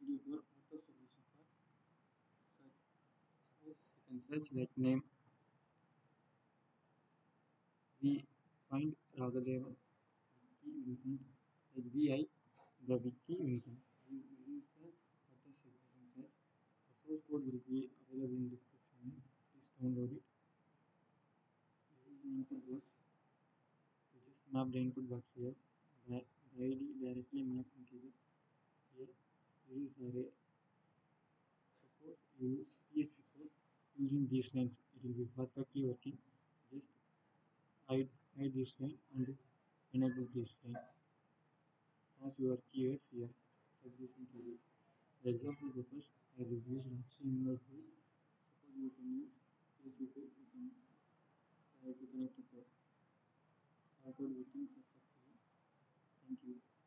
video for auto solution for search. Suppose you can search that name. We find Ragadevan Vicky Vincent like VI the Vicky Vincent. This is the auto suggestion search. The source code will be available in description. Please download it. This is the input box. You just map the input box here. The ID directly mapped into the here. This is the array. Suppose you use PHP code using these lines, it will be perfectly working. Just hide this line and enable this line. Pass your keywords here. Suggestion keywords. The example purpose, I will use HTML tool. Suppose you can use PHP code, you can directly connect the code. Our code working successfully. Thank you.